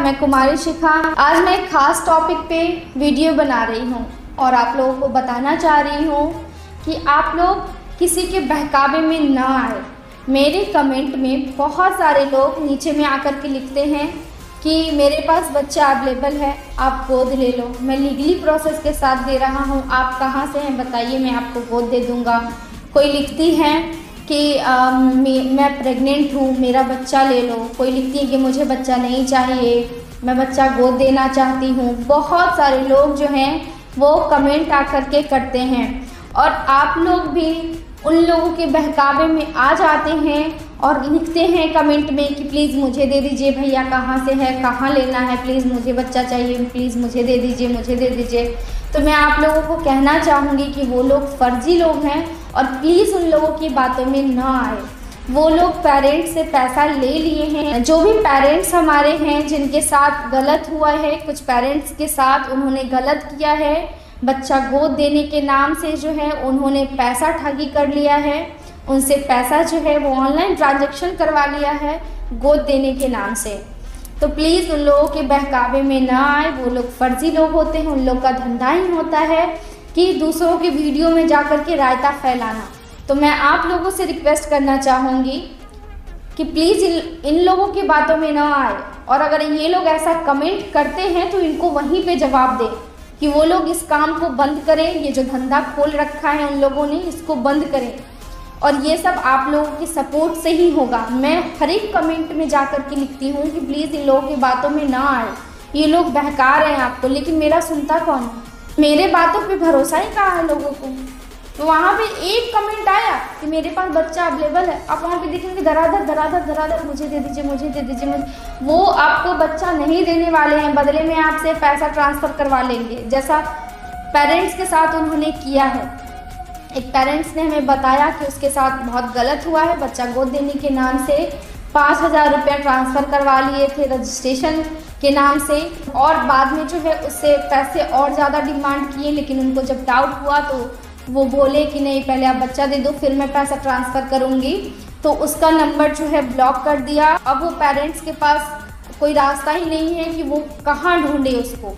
मैं कुमारी शिखा। आज मैं एक ख़ास टॉपिक पे वीडियो बना रही हूँ और आप लोगों को बताना चाह रही हूँ कि आप लोग किसी के बहकावे में ना आए। मेरे कमेंट में बहुत सारे लोग नीचे में आकर के लिखते हैं कि मेरे पास बच्चा अवेलेबल है, आप गोद ले लो। मैं लीगली प्रोसेस के साथ दे रहा हूँ, आप कहाँ से हैं बताइए, मैं आपको गोद दे दूँगा। कोई लिखती हैं कि मैं प्रेग्नेंट हूँ, मेरा बच्चा ले लो। कोई लिखती है कि मुझे बच्चा नहीं चाहिए, मैं बच्चा गोद देना चाहती हूँ। बहुत सारे लोग जो हैं वो कमेंट आकर के करते हैं और आप लोग भी उन लोगों के बहकावे में आ जाते हैं और लिखते हैं कमेंट में कि प्लीज़ मुझे दे दीजिए भैया, कहाँ से है, कहाँ लेना है, प्लीज़ मुझे बच्चा चाहिए, प्लीज़ मुझे दे दीजिए, मुझे दे दीजिए। तो मैं आप लोगों को कहना चाहूँगी कि वो लोग फर्जी लोग हैं और प्लीज़ उन लोगों की बातों में ना आए। वो लोग पेरेंट्स से पैसा ले लिए हैं। जो भी पेरेंट्स हमारे हैं जिनके साथ गलत हुआ है, कुछ पेरेंट्स के साथ उन्होंने गलत किया है, बच्चा गोद देने के नाम से जो है उन्होंने पैसा ठगी कर लिया है, उनसे पैसा जो है वो ऑनलाइन ट्रांजैक्शन करवा लिया है गोद देने के नाम से। तो प्लीज़ उन लोगों के बहकावे में ना आए। वो लोग फर्जी लोग होते हैं, उन लोग का धंधा ही होता है कि दूसरों के वीडियो में जाकर के रायता फैलाना। तो मैं आप लोगों से रिक्वेस्ट करना चाहूँगी कि प्लीज़ इन लोगों की बातों में ना आए और अगर ये लोग ऐसा कमेंट करते हैं तो इनको वहीं पे जवाब दें कि वो लोग इस काम को बंद करें। ये जो धंधा खोल रखा है उन लोगों ने, इसको बंद करें और ये सब आप लोगों की सपोर्ट से ही होगा। मैं हर एक कमेंट में जाकर के लिखती हूँ कि प्लीज़ इन लोगों की बातों में ना आए, ये लोग बहका रहे हैं आपको, लेकिन मेरा सुनता कौन है? मेरे बातों पे भरोसा ही कहाँ है लोगों को। तो वहाँ पे एक कमेंट आया कि मेरे पास बच्चा अवेलेबल है, आप वहाँ पे देखेंगे धराधर मुझे दे दीजिए, मुझे दे दीजिए, मुझे। वो आपको बच्चा नहीं देने वाले हैं, बदले में आपसे पैसा ट्रांसफ़र करवा लेंगे, जैसा पेरेंट्स के साथ उन्होंने किया है। एक पेरेंट्स ने हमें बताया कि उसके साथ बहुत गलत हुआ है, बच्चा गोद देने के नाम से 5,000 रुपया ट्रांसफ़र करवा लिए थे रजिस्ट्रेशन के नाम से और बाद में जो है उससे पैसे और ज़्यादा डिमांड किए, लेकिन उनको जब डाउट हुआ तो वो बोले कि नहीं पहले आप बच्चा दे दो फिर मैं पैसा ट्रांसफ़र करूँगी। तो उसका नंबर जो है ब्लॉक कर दिया। अब वो पेरेंट्स के पास कोई रास्ता ही नहीं है कि वो कहाँ ढूंढे उसको।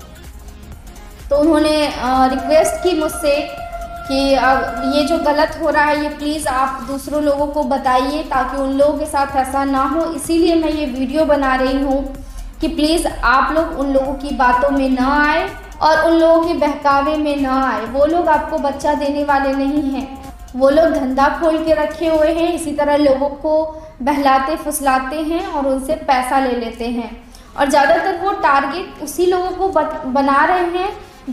तो उन्होंने रिक्वेस्ट की मुझसे कि ये जो गलत हो रहा है ये प्लीज़ आप दूसरों लोगों को बताइए ताकि उन लोगों के साथ ऐसा ना हो। इसीलिए मैं ये वीडियो बना रही हूँ कि प्लीज़ आप लोग उन लोगों की बातों में ना आए और उन लोगों के बहकावे में ना आए। वो लोग आपको बच्चा देने वाले नहीं हैं, वो लोग धंधा खोल के रखे हुए हैं, इसी तरह लोगों को बहलाते फुसलाते हैं और उनसे पैसा ले लेते हैं। और ज़्यादातर वो टारगेट उसी लोगों को बना रहे हैं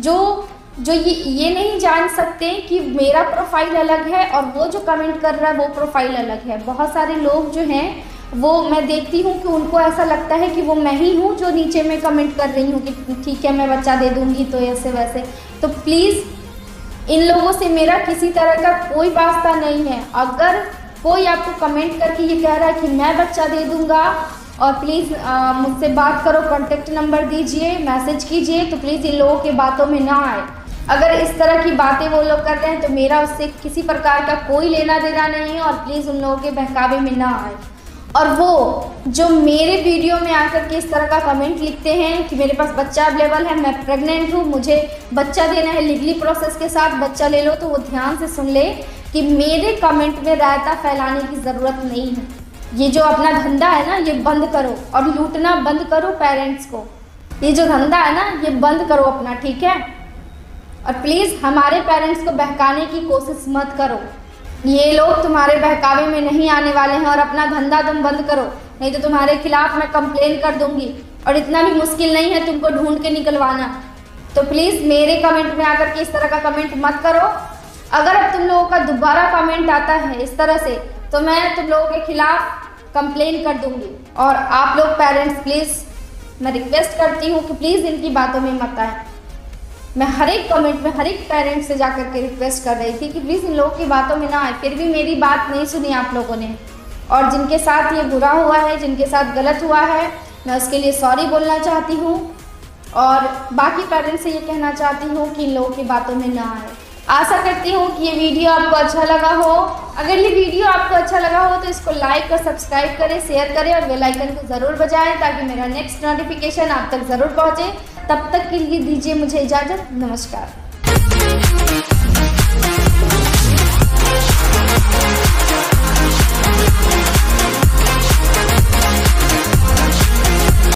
जो ये नहीं जान सकते कि मेरा प्रोफाइल अलग है और वो जो कमेंट कर रहा है वो प्रोफाइल अलग है। बहुत सारे लोग जो हैं वो मैं देखती हूँ कि उनको ऐसा लगता है कि वो मैं ही हूँ जो नीचे में कमेंट कर रही हूँ कि ठीक है मैं बच्चा दे दूँगी तो ऐसे वैसे। तो प्लीज़ इन लोगों से मेरा किसी तरह का कोई वास्ता नहीं है। अगर कोई आपको कमेंट करके ये कह रहा है कि मैं बच्चा दे दूँगा और प्लीज़ मुझसे बात करो, कॉन्टेक्ट नंबर दीजिए, मैसेज कीजिए, तो प्लीज़ इन लोगों के बातों में ना आए। अगर इस तरह की बातें वो लोग कर रहे हैं तो मेरा उससे किसी प्रकार का कोई लेना देना नहीं है और प्लीज़ उन लोगों के बहकावे में ना आए। और वो जो मेरे वीडियो में आकर के इस तरह का कमेंट लिखते हैं कि मेरे पास बच्चा अवेलेबल है, मैं प्रेग्नेंट हूँ, मुझे बच्चा देना है, लीगली प्रोसेस के साथ बच्चा ले लो, तो वो ध्यान से सुन ले कि मेरे कमेंट में रायता फैलाने की ज़रूरत नहीं है। ये जो अपना धंधा है ना ये बंद करो और लूटना बंद करो पेरेंट्स को। ये जो धंधा है ना ये बंद करो अपना, ठीक है। और प्लीज़ हमारे पेरेंट्स को बहकाने की कोशिश मत करो। ये लोग तुम्हारे बहकावे में नहीं आने वाले हैं और अपना धंधा तुम बंद करो, नहीं तो तुम्हारे खिलाफ़ मैं कंप्लेन कर दूंगी। और इतना भी मुश्किल नहीं है तुमको ढूंढ के निकलवाना। तो प्लीज़ मेरे कमेंट में आकर के इस तरह का कमेंट मत करो। अगर अब तुम लोगों का दोबारा कमेंट आता है इस तरह से तो मैं तुम लोगों के खिलाफ़ कंप्लेन कर दूंगी। और आप लोग पेरेंट्स प्लीज़ मैं रिक्वेस्ट करती हूँ कि प्लीज़ इनकी बातों में मत आए। मैं हर एक कमेंट में हर एक पेरेंट से जाकर के रिक्वेस्ट कर रही थी कि प्लीज़ इन लोगों की बातों में ना आए, फिर भी मेरी बात नहीं सुनी आप लोगों ने। और जिनके साथ ये बुरा हुआ है, जिनके साथ गलत हुआ है, मैं उसके लिए सॉरी बोलना चाहती हूँ और बाकी पेरेंट्स से ये कहना चाहती हूँ कि इन लोगों की बातों में ना आए। आशा करती हूँ कि ये वीडियो आपको अच्छा लगा हो। अगर ये वीडियो आपको अच्छा लगा हो तो इसको लाइक और सब्सक्राइब करें, शेयर करें और बेल आइकन को ज़रूर बजाएं ताकि मेरा नेक्स्ट नोटिफिकेशन आप तक ज़रूर पहुँचे। तब तक के लिए दीजिए मुझे इजाज़त। नमस्कार।